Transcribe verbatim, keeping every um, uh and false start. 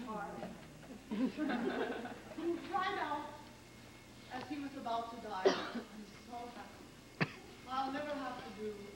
heart. He cried out as he was about to die. I'm so happy. I'll never have to do